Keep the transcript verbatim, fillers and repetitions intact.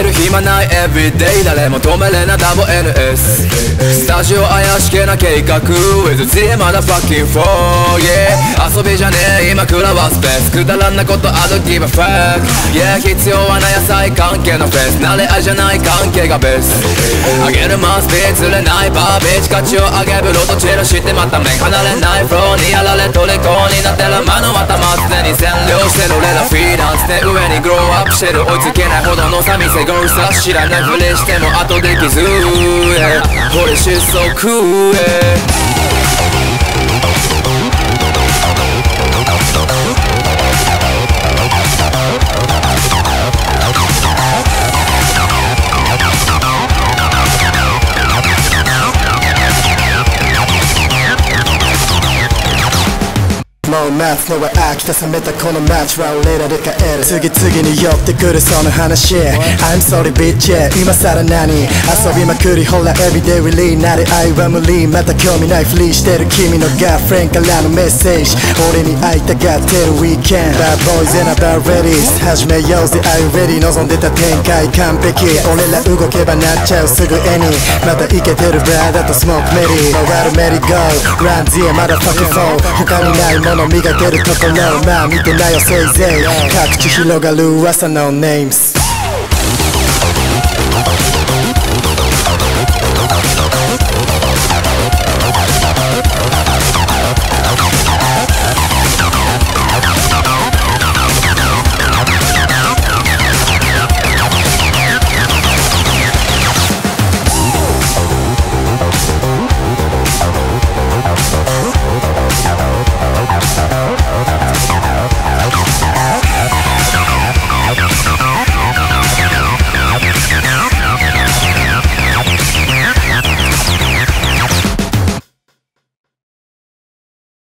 る暇ない everyday 誰も止めれなダブ エヌエス スタジオ怪しげな計画 with ジーまだ fucking for yeah 遊びじゃねえ今クラはスペースくだらんなこと I don't give a fuck yeah 必要はない野菜関係のフェス慣れ合いじゃない関係がベスあげるマウスピー釣れないバービーチ価値を上げブローとチェルしてまた目離れないフローにやられ虜になってる間の頭常に占領してる俺らフリーランスで上にグローアップしてる追いつけないほどの寂しさゴーさ知らないふりしても後で気づく、yeah、これ失速、yeah もう待つのは飽きた冷めたこの街は俺らで帰る次々に寄ってくるその話 I'm sorry bitch 今更何遊びまくりほら everyday really なれ愛は無理また興味ないふりしてる君のガーフレンからのメッセージ俺に会いたがってる weekend Bad boys and bad ladies 始めようぜ Are you ready 望んでた展開完璧俺ら動けばなっちゃうすぐ絵にまたイケてるブラだとスモークメリー回るメリーゴー Run Z motherfucking phone 他にないもの磨けるところまあ見てなよせいぜい各地広がる噂の names